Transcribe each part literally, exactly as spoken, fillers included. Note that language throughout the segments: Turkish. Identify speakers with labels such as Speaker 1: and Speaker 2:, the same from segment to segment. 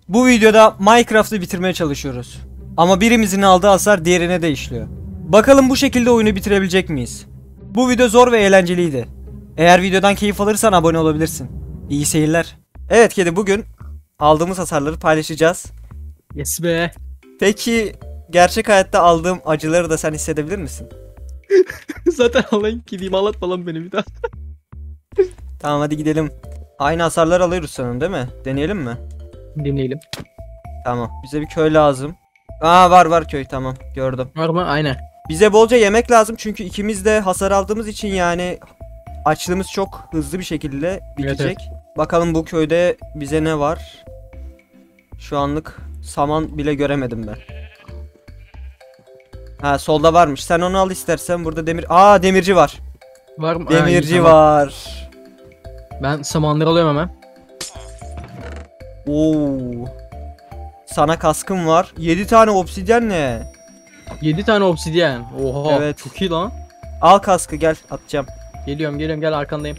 Speaker 1: Bu videoda Minecraft'ı bitirmeye çalışıyoruz. Ama birimizin aldığı hasar diğerine de işliyor. Bakalım bu şekilde oyunu bitirebilecek miyiz? Bu video zor ve eğlenceliydi. Eğer videodan keyif alırsan abone olabilirsin. İyi seyirler. Evet kedi, bugün aldığımız hasarları paylaşacağız.
Speaker 2: Yes be.
Speaker 1: Peki gerçek hayatta aldığım acıları da sen hissedebilir misin?
Speaker 2: Zaten alayım gideyim, ağlatma lan beni bir daha.
Speaker 1: Tamam hadi gidelim. Aynı hasarlar alıyoruz sanırım, değil mi? Deneyelim mi?
Speaker 2: Dinleyelim.
Speaker 1: Tamam. Bize bir köy lazım. Aa var var köy, tamam gördüm.
Speaker 2: Var mı? Aynen.
Speaker 1: Bize bolca yemek lazım çünkü ikimiz de hasar aldığımız için yani açlığımız çok hızlı bir şekilde bitecek.
Speaker 2: Evet, evet.
Speaker 1: Bakalım bu köyde bize ne var? Şu anlık saman bile göremedim ben. Ha solda varmış. Sen onu al istersen, burada demir. Aa demirci var.
Speaker 2: Var mı?
Speaker 1: Demirci
Speaker 2: Ha, iyi, tamam.
Speaker 1: var.
Speaker 2: Ben samanları alıyorum hemen.
Speaker 1: Oo. Sana kaskım var. yedi tane obsidyen ne?
Speaker 2: yedi tane obsidyen. Oha.
Speaker 1: Evet.
Speaker 2: Çok iyi lan.
Speaker 1: Al kaskı, gel atacağım.
Speaker 2: Geliyorum geliyorum, gel arkandayım.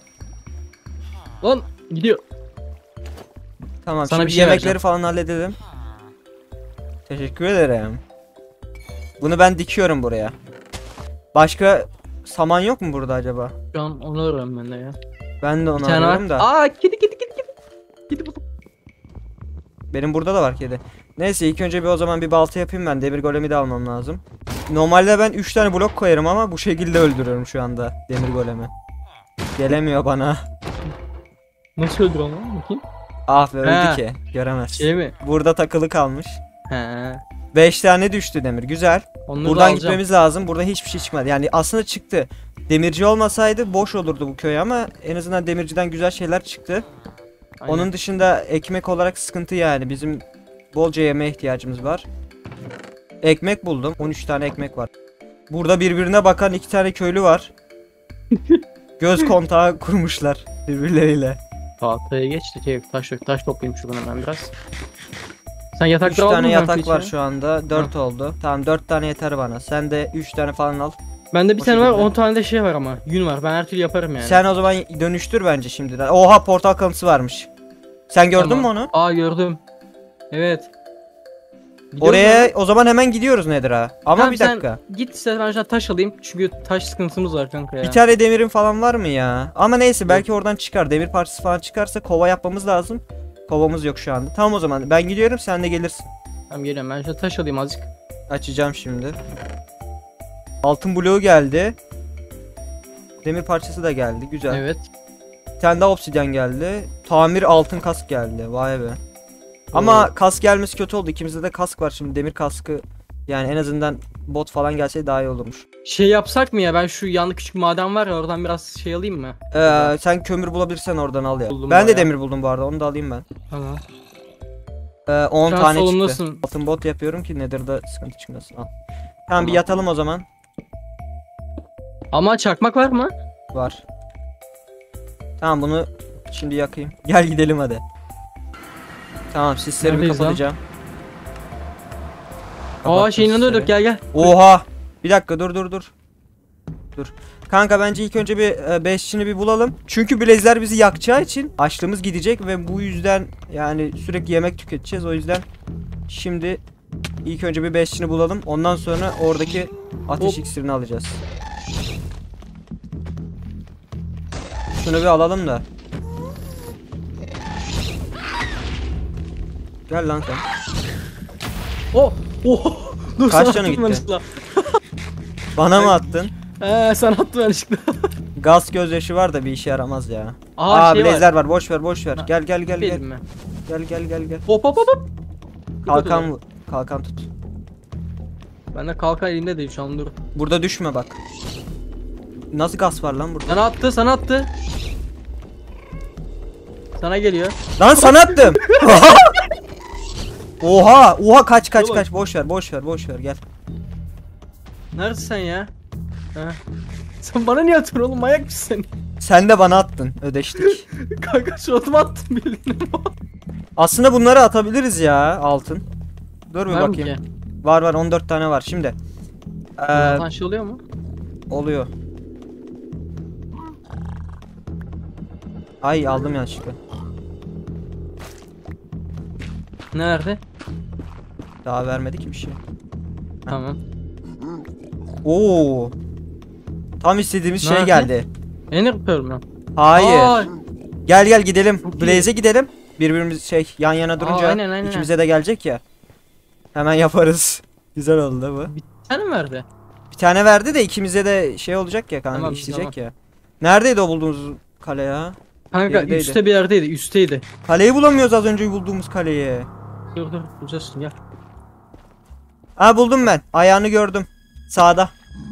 Speaker 2: Lan gidiyor.
Speaker 1: Tamam,
Speaker 2: Sana
Speaker 1: şimdi
Speaker 2: bir şey
Speaker 1: yemekleri
Speaker 2: vereceğim.
Speaker 1: falan halledelim. Teşekkür ederim. Bunu ben dikiyorum buraya. Başka saman yok mu burada acaba?
Speaker 2: Şu an onu arıyorum ben de ya.
Speaker 1: Ben de
Speaker 2: Bir
Speaker 1: onu
Speaker 2: tane
Speaker 1: arıyorum
Speaker 2: var.
Speaker 1: da.
Speaker 2: Aa kedi kedi kedi kedi. Kedi bu.
Speaker 1: Benim burada da var kedi. Neyse ilk önce bir o zaman bir balta yapayım ben. Demir golemi de almam lazım. Normalde ben üç tane blok koyarım ama bu şekilde öldürüyorum şu anda demir golemi. Gelemiyor bana.
Speaker 2: Nasıl öldür onu lan? Bakayım.
Speaker 1: Ah be, öldü
Speaker 2: He.
Speaker 1: ki. Göremez.
Speaker 2: Şey mi?
Speaker 1: Burada takılı kalmış.
Speaker 2: He.
Speaker 1: beş tane düştü demir. Güzel.
Speaker 2: Onları da
Speaker 1: Buradan
Speaker 2: alacağım.
Speaker 1: gitmemiz lazım. Burada hiçbir şey çıkmadı. Yani aslında çıktı. Demirci olmasaydı boş olurdu bu köy ama en azından demirciden güzel şeyler çıktı.
Speaker 2: Aynen.
Speaker 1: Onun dışında ekmek olarak sıkıntı yani. Bizim bolca yemeğe ihtiyacımız var. Ekmek buldum. on üç tane ekmek var. Burada birbirine bakan iki tane köylü var. Göz kontağı kurmuşlar birbirleriyle.
Speaker 2: Tahtaya geç de şey, taş yok. Taş toplayayım şuradan hemen biraz. Sen
Speaker 1: üç
Speaker 2: yatakları aldın
Speaker 1: tane
Speaker 2: mı
Speaker 1: yatak
Speaker 2: kanka
Speaker 1: var
Speaker 2: içine?
Speaker 1: şu anda. dört oldu. Tamam dört tane yeter bana. Sen de üç tane falan al.
Speaker 2: Bende bir
Speaker 1: O
Speaker 2: tane var,
Speaker 1: şekilde.
Speaker 2: on tane de şey var ama. Yün var. Ben her türlü yaparım yani.
Speaker 1: Sen o zaman dönüştür bence şimdiden. Oha, portal kalıntısı varmış. Sen gördün
Speaker 2: Tamam.
Speaker 1: mü onu?
Speaker 2: Aa gördüm. Evet. Gidiyoruz
Speaker 1: Oraya
Speaker 2: mu?
Speaker 1: o zaman hemen gidiyoruz Nedir'a. Ama
Speaker 2: Tamam,
Speaker 1: bir
Speaker 2: sen
Speaker 1: dakika.
Speaker 2: Git istersen ben aşağı taş alayım. Çünkü taş sıkıntımız var kanka ya.
Speaker 1: Bir tane demirin falan var mı ya? Ama neyse, belki oradan çıkar. Demir parçası falan çıkarsa kova yapmamız lazım. Kovamız yok şu anda. Tamam o zaman ben gidiyorum, sen de gelirsin.
Speaker 2: Tamam geliyorum, ben şöyle taş alayım azıcık.
Speaker 1: Açacağım şimdi. Altın bloğu geldi. Demir parçası da geldi. Güzel.
Speaker 2: Evet.
Speaker 1: Bir tane daha obsidyen geldi. Tamir altın kask geldi. Vay be. Ama kask gelmesi kötü oldu. İkimizde de kask var şimdi. Demir kaskı yani en azından bot falan gelse daha iyi olurmuş.
Speaker 2: Şey yapsak mı ya, ben şu yanında küçük maden var ya, oradan biraz şey alayım mı?
Speaker 1: Ee, sen kömür bulabilirsen oradan al ya.
Speaker 2: Buldum
Speaker 1: Ben de
Speaker 2: bayağı.
Speaker 1: demir buldum bu arada. Onu da alayım ben.
Speaker 2: Tamam.
Speaker 1: Ee, on
Speaker 2: Şu an
Speaker 1: tane çıktı.
Speaker 2: solumdasın.
Speaker 1: Altın bot yapıyorum ki Nether'da sıkıntı çıkmasın. Al. Tamam bir
Speaker 2: Tamam.
Speaker 1: yatalım o zaman.
Speaker 2: Ama çakmak var mı?
Speaker 1: Var. Tamam bunu şimdi yakayım. Gel gidelim hadi. Tamam sisleri bir
Speaker 2: Neredeyiz lan?
Speaker 1: kapatacağım.
Speaker 2: Aa
Speaker 1: Kapattım
Speaker 2: şeyin yanında
Speaker 1: sisleri.
Speaker 2: öldük, gel gel.
Speaker 1: Oha. Bir dakika dur dur dur. Dur. Kanka bence ilk önce bir e, beşçini bir bulalım. Çünkü blaze'ler bizi yakacağı için açlığımız gidecek ve bu yüzden yani sürekli yemek tüketeceğiz. O yüzden şimdi ilk önce bir beşçini bulalım. Ondan sonra oradaki ateş
Speaker 2: Hop.
Speaker 1: iksirini alacağız. Şunu bir alalım da. Gel lan sen.
Speaker 2: Oh! Oh! Dur,
Speaker 1: Kaç
Speaker 2: sana
Speaker 1: canı
Speaker 2: attım
Speaker 1: gitti?
Speaker 2: yanlışlıkla.
Speaker 1: Bana mı attın?
Speaker 2: Eee sen attın yanlışlıkla.
Speaker 1: Gaz gözyaşı var da bir işe yaramaz ya.
Speaker 2: Aa,
Speaker 1: Aa
Speaker 2: şey
Speaker 1: blaze'ler
Speaker 2: var.
Speaker 1: var. Boş ver boş ver.
Speaker 2: Ha,
Speaker 1: Gel gel gel gel.
Speaker 2: Benim mi?
Speaker 1: Gel gel gel gel.
Speaker 2: Hop hop hop hop.
Speaker 1: Kalkan kalkan tut.
Speaker 2: Ben de kalkan elimde değil şu an, dur.
Speaker 1: Burada düşme bak. Nasıl gaz var lan burada?
Speaker 2: Sana attı, sana attı. Sana geliyor.
Speaker 1: Lan sana attım. Oha, oha kaç kaç
Speaker 2: Oğlum.
Speaker 1: kaç. Boş ver, boş ver, boş ver gel.
Speaker 2: Neredesin sen ya? Ha. Sen bana niye atıyorsun oğlum, manyak mısın
Speaker 1: Sen de bana attın. Ödeştik.
Speaker 2: sen? Kanka şu atıma attın bildiğin.
Speaker 1: Aslında bunları atabiliriz ya altın. Dur bir
Speaker 2: Var mı
Speaker 1: bakayım.
Speaker 2: ki?
Speaker 1: Var var on dört tane var. Şimdi. Ee,
Speaker 2: Bunlardan şey oluyor mu?
Speaker 1: oluyor. Ay aldım yanlışlıkla.
Speaker 2: Nerede?
Speaker 1: Daha vermedi ki bir şey.
Speaker 2: Tamam.
Speaker 1: Oo. Tam istediğimiz şey
Speaker 2: Nerede?
Speaker 1: geldi.
Speaker 2: Ender Pearl mü?
Speaker 1: Hayır.
Speaker 2: Aa,
Speaker 1: Gel gel gidelim.
Speaker 2: Çok iyi.
Speaker 1: Blaze'e gidelim. Birbirimiz şey yan yana durunca
Speaker 2: aynen, aynen.
Speaker 1: ikimize de gelecek ya. Hemen yaparız. Güzel oldu bu.
Speaker 2: bir tane mi verdi?
Speaker 1: Bir tane verdi de ikimize de şey olacak ya kanka,
Speaker 2: Tamam,
Speaker 1: işleyecek
Speaker 2: tamam.
Speaker 1: ya. Neredeydi o bulduğumuz kale ya?
Speaker 2: Kanka
Speaker 1: Gerideydi.
Speaker 2: üstte bir yerdeydi, üstteydi.
Speaker 1: Kaleyi bulamıyoruz, az önce bulduğumuz kaleyi.
Speaker 2: Dur dur, bulacağız gel.
Speaker 1: Ha buldum ben. Ayağını gördüm. Sağda.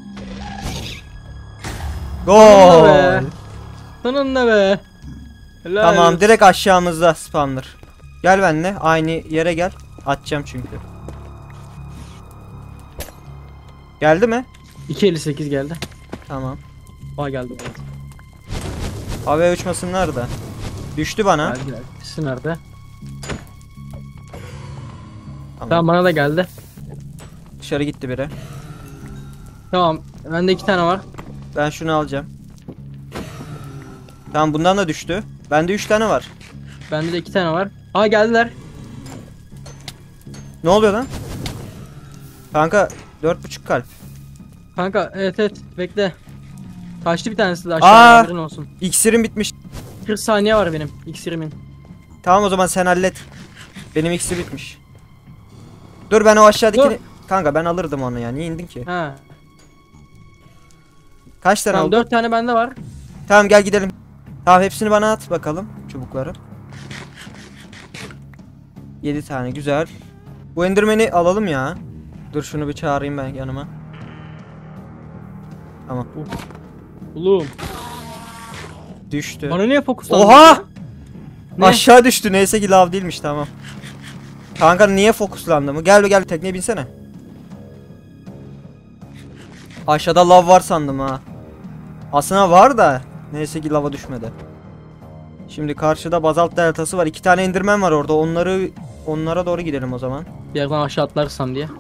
Speaker 2: Sonunda
Speaker 1: Gol.
Speaker 2: be. Sonunda be. Helal
Speaker 1: Tamam,
Speaker 2: olsun.
Speaker 1: direkt aşağımızda spawner. Gel benimle, aynı yere gel. Atacağım çünkü. Geldi mi?
Speaker 2: iki elli sekiz geldi.
Speaker 1: Tamam.
Speaker 2: Aa geldi.
Speaker 1: Havaya uçmasınlar da. Düştü bana.
Speaker 2: Geldi geldi. İkisi nerede?
Speaker 1: Tamam.
Speaker 2: Tamam bana da geldi.
Speaker 1: Dışarı gitti biri.
Speaker 2: Tamam bende iki tane var.
Speaker 1: Ben şunu alacağım. Tamam, bundan da düştü. Bende üç tane var.
Speaker 2: Bende de iki tane var. Aa geldiler.
Speaker 1: Ne oluyor lan? Kanka dört buçuk kalp.
Speaker 2: Kanka evet evet bekle. Kaçtı bir tanesi de
Speaker 1: Aa!
Speaker 2: aşağıya, haberin olsun.
Speaker 1: İksirim bitmiş.
Speaker 2: kırk saniye var benim iksirimin.
Speaker 1: Tamam, o zaman sen hallet. Benim iksir bitmiş. Dur, ben o aşağıdakini...
Speaker 2: Dur.
Speaker 1: Kanka ben alırdım onu ya. Niye indin ki?
Speaker 2: Ha.
Speaker 1: Kaç tane
Speaker 2: Tamam
Speaker 1: oldu?
Speaker 2: dört tane bende var.
Speaker 1: Tamam gel gidelim. Tamam, hepsini bana at bakalım. Çubukları. yedi tane, güzel. Bu Enderman'i alalım ya. Dur şunu bir çağırayım ben yanıma. Tamam.
Speaker 2: Oğlum.
Speaker 1: Düştü.
Speaker 2: Bana niye fokuslandın?
Speaker 1: Oha!
Speaker 2: Ne?
Speaker 1: Aşağı düştü. Neyse ki lav değilmiş, tamam. Kanka niye fokuslandı mı? Gel gel tekneye binsene. Aşağıda lav var sandım ha. Aslında var da neyse ki lava düşmedi. Şimdi karşıda bazalt deltası var. İki tane enderman var orada. Onları onlara doğru gidelim o zaman.
Speaker 2: Bir yerden aşağı atlarsam diye.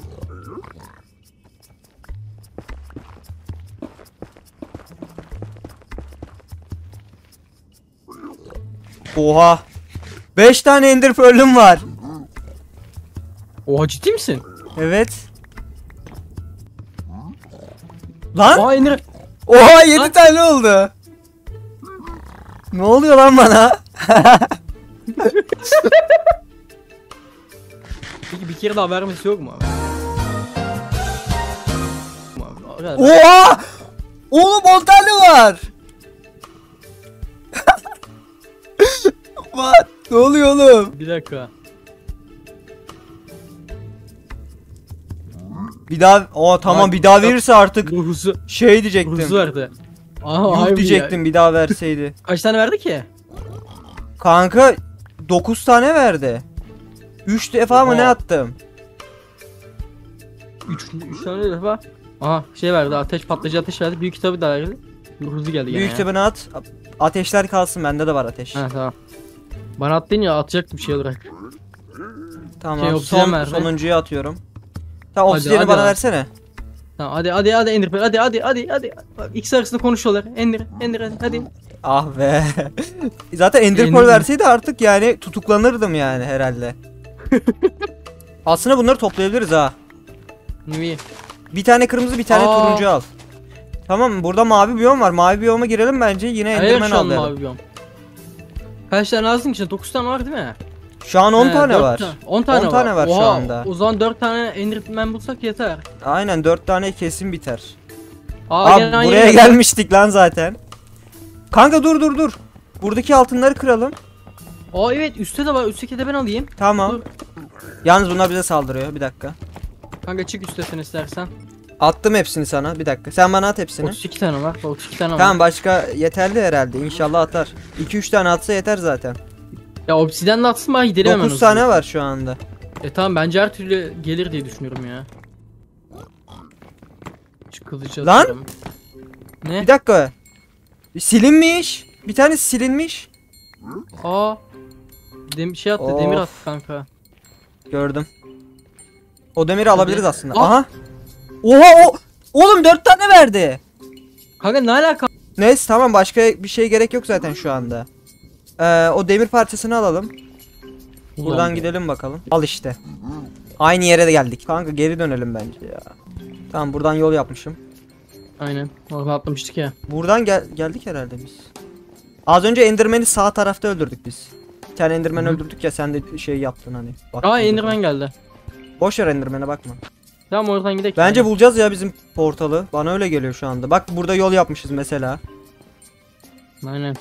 Speaker 1: Oha. beş tane ender pearl'üm var.
Speaker 2: Oha ciddi misin?
Speaker 1: Evet. Lan?
Speaker 2: Aa indir.
Speaker 1: Oha, yedi
Speaker 2: Lan.
Speaker 1: tane oldu. Ne oluyor lan bana?
Speaker 2: Peki bir kere daha vermesi yok mu abi? O kadar.
Speaker 1: Oha! Oğlum on tane var. What? Ne oluyor oğlum?
Speaker 2: Bir dakika.
Speaker 1: Bir daha, o tamam,
Speaker 2: Bak,
Speaker 1: bir daha
Speaker 2: bak.
Speaker 1: verirse artık
Speaker 2: Ruhusu.
Speaker 1: şey diyecektim.
Speaker 2: Ruhusu verdi. Aha
Speaker 1: Yuh
Speaker 2: harbi
Speaker 1: diyecektim
Speaker 2: ya.
Speaker 1: bir daha verseydi.
Speaker 2: Kaç tane verdi ki?
Speaker 1: Kanka dokuz tane verdi. üç defa mı ne
Speaker 2: Oha.
Speaker 1: attım?
Speaker 2: üç üç tane defa. Aha şey verdi, ateş patlayıcı ateş verdi. Büyük kitabı da verdi. Ruhusu geldi gene
Speaker 1: Büyük
Speaker 2: ya.
Speaker 1: kitabını at. Ateşler kalsın, bende de var ateş.
Speaker 2: Ha tamam. Bana attın ya, atacak bir şey olarak.
Speaker 1: Tamam,
Speaker 2: Şey, obsidian
Speaker 1: son
Speaker 2: verdi.
Speaker 1: sonuncuyu atıyorum. Tamam,
Speaker 2: Hadi,
Speaker 1: obsidiyeni
Speaker 2: hadi
Speaker 1: bana
Speaker 2: abi.
Speaker 1: versene.
Speaker 2: Tamam hadi hadi hadi Ender hadi hadi hadi hadi. Bak, İkisi arasında konuşuyorlar. Ender Ender hadi hadi.
Speaker 1: Ah be. Zaten Ender
Speaker 2: Ender
Speaker 1: Pearl
Speaker 2: mi?
Speaker 1: verseydi artık yani tutuklanırdım yani herhalde. Aslında bunları toplayabiliriz ha.
Speaker 2: Niye?
Speaker 1: Bir tane kırmızı, bir tane
Speaker 2: Aa.
Speaker 1: turuncu al. Tamam mı? Burada mavi biyom var. Mavi biyoma girelim bence. Yine
Speaker 2: Hayır
Speaker 1: Enderman
Speaker 2: şu an
Speaker 1: alalım.
Speaker 2: mavi biyom. Kaç tane lazım ki? dokuz tane var değil mi?
Speaker 1: Şu an on
Speaker 2: He,
Speaker 1: tane
Speaker 2: dört
Speaker 1: var.
Speaker 2: tane. on tane
Speaker 1: on
Speaker 2: var.
Speaker 1: tane var şu
Speaker 2: Oha,
Speaker 1: anda.
Speaker 2: O zaman dört tane Enderman bulsak yeter.
Speaker 1: Aynen, dört tane kesin biter.
Speaker 2: Aa,
Speaker 1: Abi
Speaker 2: gene aynı
Speaker 1: buraya
Speaker 2: yere-
Speaker 1: gelmiştik lan zaten. Kanka dur dur dur. Buradaki altınları kıralım.
Speaker 2: Aa evet üstte de var. Üstteki de ben alayım.
Speaker 1: Tamam.
Speaker 2: Dur.
Speaker 1: Yalnız bunlar bize saldırıyor. Bir dakika.
Speaker 2: Kanka çık üstte sen istersen.
Speaker 1: Attım hepsini sana. Bir dakika. Sen bana at hepsini.
Speaker 2: otuz iki tane var. otuz iki tane var.
Speaker 1: Tamam, başka yeterli herhalde. İnşallah atar. iki üç tane atsa yeter zaten.
Speaker 2: Ya obsidyen de atsın bari gidelim hemen.
Speaker 1: dokuz tane var şu anda.
Speaker 2: E tamam bence her türlü gelir diye düşünüyorum ya. Şu kılıcı
Speaker 1: Lan!
Speaker 2: atıyorum. Ne?
Speaker 1: Bir dakika. Silinmiş. Bir tanesi silinmiş.
Speaker 2: Aa. Dem şey attı,
Speaker 1: Of.
Speaker 2: demir attı kanka.
Speaker 1: Gördüm. O demiri alabiliriz aslında.
Speaker 2: Ah!
Speaker 1: Aha. Oha o. Oğlum dört tane verdi.
Speaker 2: Kanka ne alaka?
Speaker 1: Neyse tamam, başka bir şey gerek yok zaten şu anda. Ee, o demir parçasını alalım. Buradan
Speaker 2: Ulan.
Speaker 1: gidelim bakalım. Al işte. Aynı yere de geldik. Kanka geri dönelim bence ya. Tamam buradan yol yapmışım.
Speaker 2: Aynen. Oradan atlamıştık ya.
Speaker 1: Buradan gel geldik herhalde biz. Az önce Enderman'i sağ tarafta öldürdük biz. Bir tane Enderman
Speaker 2: Hı hı.
Speaker 1: öldürdük ya, sen de şey yaptın hani. Bak,
Speaker 2: Aa Enderman geldi.
Speaker 1: boş ver Enderman'e bakma.
Speaker 2: Tamam oradan gidelim.
Speaker 1: Bence bulacağız ya bizim portalı. Bana öyle geliyor şu anda. Bak burada yol yapmışız mesela.
Speaker 2: Aynen.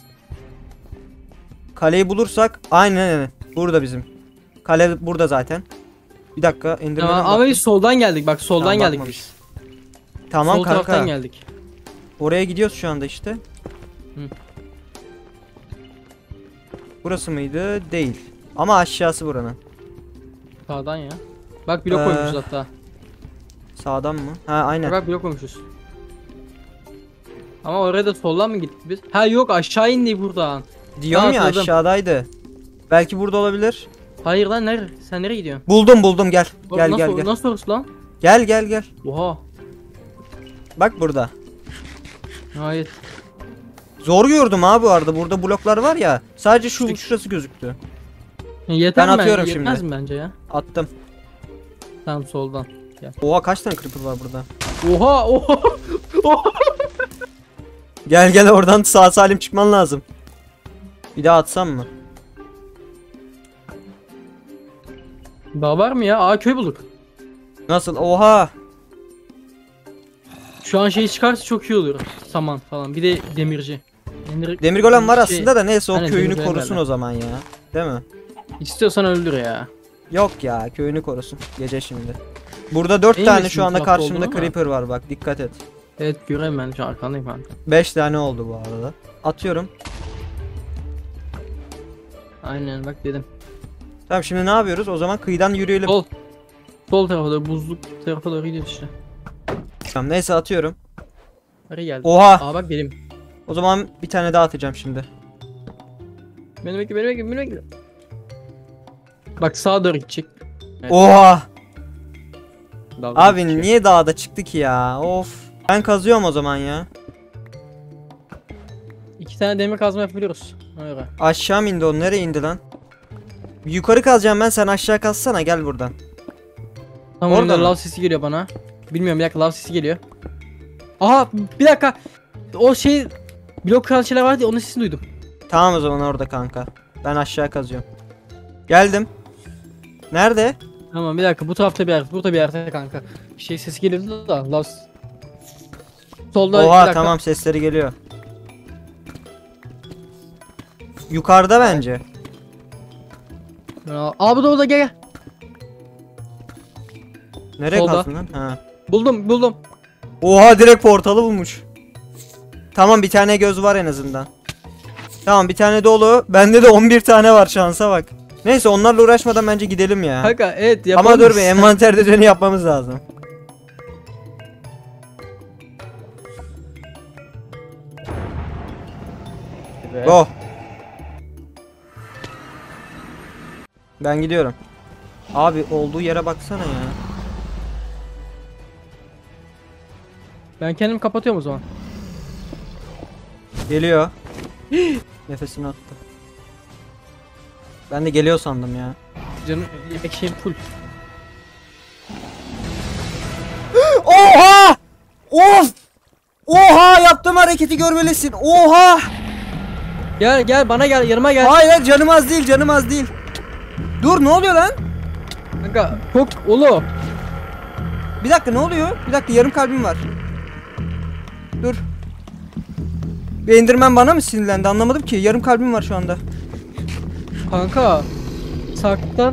Speaker 1: Kaleyi bulursak aynen aynen. Burada bizim. Kale burada zaten. Bir dakika Enderman'e
Speaker 2: Tamam, ama biz soldan geldik. Bak soldan
Speaker 1: Tamam,
Speaker 2: geldik
Speaker 1: bakmamış.
Speaker 2: biz.
Speaker 1: Tamam
Speaker 2: Sol
Speaker 1: kanka.
Speaker 2: taraftan geldik.
Speaker 1: Oraya gidiyoruz şu anda işte.
Speaker 2: Hı.
Speaker 1: Burası mıydı? Değil. Ama aşağısı buranın.
Speaker 2: Sağdan ya. Bak blok
Speaker 1: Ee,
Speaker 2: koymuşuz hatta.
Speaker 1: Sağdan mı? Ha aynen.
Speaker 2: Bak blok koymuşuz. Ama oraya da soldan mı gittik biz? Ha yok aşağı indi buradan.
Speaker 1: Diyorum ya
Speaker 2: hatırladım.
Speaker 1: aşağıdaydı. Belki burada olabilir.
Speaker 2: Hayır lan nereye? Sen nereye gidiyorsun?
Speaker 1: Buldum buldum gel.
Speaker 2: Oğlum,
Speaker 1: Gel
Speaker 2: nasıl,
Speaker 1: gel gel.
Speaker 2: Nasıl orası lan?
Speaker 1: Gel gel gel.
Speaker 2: Oha.
Speaker 1: Bak burada.
Speaker 2: Hayır.
Speaker 1: Zor gördüm abi bu arada. Burada bloklar var ya. Sadece şu
Speaker 2: İşte-
Speaker 1: şurası gözüktü.
Speaker 2: Yeter
Speaker 1: Ben
Speaker 2: mi?
Speaker 1: atıyorum
Speaker 2: Yetmez
Speaker 1: şimdi.
Speaker 2: mi bence ya?
Speaker 1: Attım.
Speaker 2: Tamam soldan. Gel.
Speaker 1: Oha kaç tane creeper var burada?
Speaker 2: Oha oha. Oha.
Speaker 1: Gel gel oradan sağ salim çıkman lazım. Bir daha atsam mı?
Speaker 2: Daha var mı ya? Aa köy bulduk.
Speaker 1: Nasıl? Oha.
Speaker 2: Şu an şey çıkarsa çok iyi olur. Saman falan. Bir de demirci. Demir,
Speaker 1: Demir golem var
Speaker 2: şey-
Speaker 1: aslında da neyse o
Speaker 2: Aynen,
Speaker 1: köyünü
Speaker 2: demir golem
Speaker 1: korusun
Speaker 2: derler.
Speaker 1: o zaman ya. Değil mi?
Speaker 2: İstiyorsan öldür ya.
Speaker 1: Yok ya köyünü korusun. Gece şimdi. Burada dört
Speaker 2: İyi
Speaker 1: tane
Speaker 2: misin
Speaker 1: şu anda
Speaker 2: tarafta
Speaker 1: karşımda
Speaker 2: olduğuna?
Speaker 1: creeper var bak dikkat et.
Speaker 2: Evet göreyim ben şu arkandayım ben.
Speaker 1: beş tane oldu bu arada. Atıyorum.
Speaker 2: Aynen bak dedim.
Speaker 1: Tamam şimdi ne yapıyoruz? O zaman kıyıdan yürüyelim.
Speaker 2: Sol. Sol tarafa doğru buzluk tarafa doğru gidiyoruz işte.
Speaker 1: Tamam neyse atıyorum.
Speaker 2: Nereye geldi?
Speaker 1: Oha.
Speaker 2: Aa bak benim.
Speaker 1: O zaman bir tane daha atacağım şimdi.
Speaker 2: Beni bekle beni bekle beni bekle. Bak sağa doğru gidecek. Evet.
Speaker 1: Oha.
Speaker 2: Dalga
Speaker 1: Abi
Speaker 2: geçiyor.
Speaker 1: niye dağda çıktı ki ya? Of. Ben kazıyorum o zaman ya.
Speaker 2: İki tane demir kazma yapabiliyoruz. Öyle.
Speaker 1: Aşağı mı indi o? Nereye indi lan? Yukarı kazacağım ben, sen aşağı kazsana, gel buradan.
Speaker 2: Tamam
Speaker 1: Orada
Speaker 2: orada
Speaker 1: mı?
Speaker 2: lav sesi geliyor bana. Bilmiyorum bir dakika lav sesi geliyor. Aha bir dakika. O şey blok kıran şeyler vardı ya onun sesini duydum.
Speaker 1: Tamam o zaman orada kanka. Ben aşağı kazıyorum. Geldim. Nerede?
Speaker 2: Tamam bir dakika bu tarafta bir yerde burada bir yerde kanka. Şey sesi geliyordu da lav s- Solda bir
Speaker 1: Oha
Speaker 2: dakika.
Speaker 1: tamam sesleri geliyor. Yukarıda bence.
Speaker 2: Aa, Abi de orada gel gel.
Speaker 1: Nereye
Speaker 2: Solda.
Speaker 1: kazdın lan? Ha.
Speaker 2: Buldum buldum.
Speaker 1: Oha direkt portalı bulmuş. Tamam bir tane göz var en azından. Tamam bir tane dolu. Bende de on bir tane var, şansa bak. Neyse onlarla uğraşmadan bence gidelim ya.
Speaker 2: Kanka evet yapalım.
Speaker 1: Ama dur bir envanter düzeni yapmamız lazım.
Speaker 2: Evet.
Speaker 1: Go. Ben gidiyorum. Abi olduğu yere baksana ya.
Speaker 2: Ben kendimi kapatıyorum o zaman.
Speaker 1: Geliyor. Nefesini attı. Ben de geliyor sandım ya.
Speaker 2: Canım yemek şeyim full.
Speaker 1: Oha! Of! Oha! Yaptığım hareketi görmelisin. Oha!
Speaker 2: Gel gel bana gel yanıma gel.
Speaker 1: Hayır hayır, canım az değil, canım az değil. Dur, ne oluyor lan?
Speaker 2: Kanka çok ulu.
Speaker 1: Bir dakika, ne oluyor? Bir dakika, yarım kalbim var. Dur. Bir Enderman bana mı sinirlendi, anlamadım ki. Yarım kalbim var şu anda.
Speaker 2: Kanka saklan.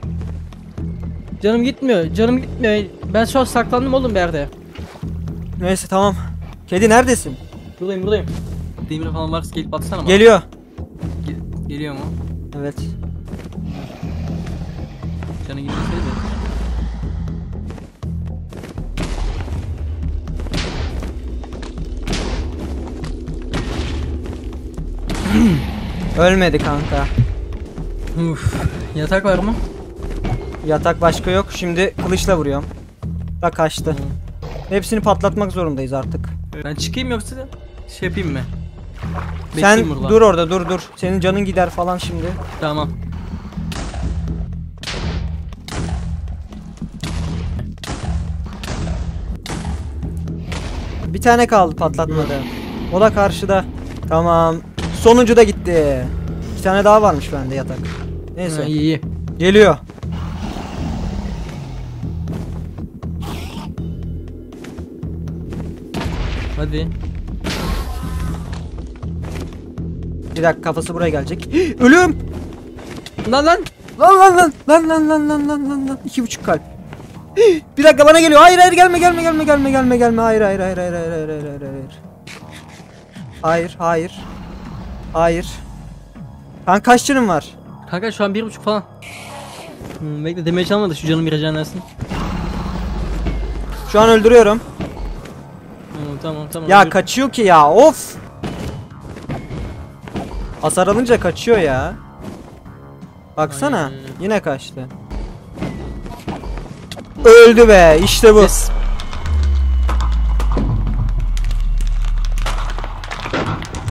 Speaker 2: Canım gitmiyor. Canım gitmiyor. Ben şu an saklandım oğlum bir yerde.
Speaker 1: Neyse tamam. Kedi neredesin?
Speaker 2: Buradayım buradayım. Demir falan varsa gelip atsana bana.
Speaker 1: Geliyor.
Speaker 2: Ge- geliyor mu?
Speaker 1: Evet.
Speaker 2: Canı gitmeseydi de.
Speaker 1: Ölmedi kanka.
Speaker 2: Uf. Yatak var mı?
Speaker 1: Yatak başka yok. Şimdi kılıçla vuruyorum. Bak kaçtı. Hepsini patlatmak zorundayız artık.
Speaker 2: Ben çıkayım yoksa şey yapayım mı?
Speaker 1: Sen
Speaker 2: Bekleyeyim burada.
Speaker 1: dur orada, dur dur. Senin canın gider falan şimdi.
Speaker 2: Tamam.
Speaker 1: tane kaldı patlatmadı. O da karşıda. Tamam. Sonuncu da gitti. İki tane daha varmış bende yatak. Neyse.
Speaker 2: Ha, iyi iyi.
Speaker 1: Geliyor.
Speaker 2: Hadi.
Speaker 1: Bir dakika kafası buraya gelecek. Ölüm.
Speaker 2: Lan lan.
Speaker 1: Lan lan lan lan lan lan lan lan lan lan. İki buçuk kalp. Bir dakika bana geliyor. Hayır hayır gelme gelme gelme gelme gelme gelme. Hayır hayır hayır hayır hayır hayır hayır hayır hayır. Hayır hayır. Hayır. Lan kaç canım var?
Speaker 2: Kanka şu an bir buçuk falan. Hmm, bekle damage almadı şu canım bir dersin.
Speaker 1: Şu an öldürüyorum.
Speaker 2: Tamam tamam tamam.
Speaker 1: Ya
Speaker 2: öldür.
Speaker 1: kaçıyor ki ya. Of. Hasar alınca kaçıyor ya. Baksana.
Speaker 2: Aynen.
Speaker 1: Yine kaçtı. Öldü be. İşte bu.
Speaker 2: Yes.